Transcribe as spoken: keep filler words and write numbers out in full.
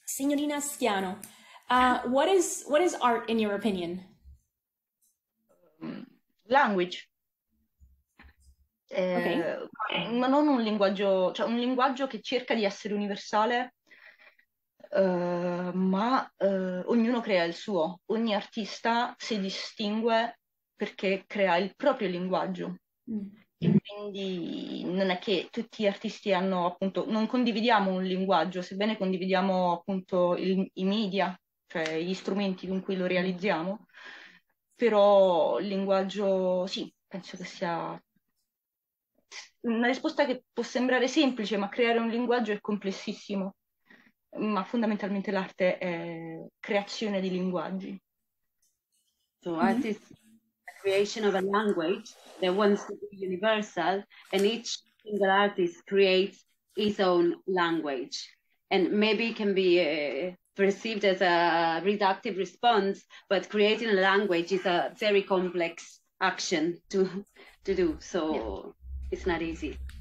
Signorina Schiano, uh, what is what is art in your opinion? Language. Okay. Eh, ma non un linguaggio, cioè un linguaggio che cerca di essere universale, eh, ma eh, ognuno crea il suo. Ogni artista si distingue perché crea il proprio linguaggio. Mm. E quindi non è che tutti gli artisti hanno appunto, non condividiamo un linguaggio, sebbene condividiamo appunto il- i media, cioè gli strumenti con cui lo realizziamo, però il linguaggio sì, penso che sia una risposta che può sembrare semplice, ma creare un linguaggio è complessissimo, ma fondamentalmente l'arte è creazione di linguaggi. So art Mhm. is the creation of a language that wants to be universal, and each single artist creates his own language. And maybe it can be uh, perceived as a reductive response, but creating a language is a very complex action to to do. Yeah. So it's not easy.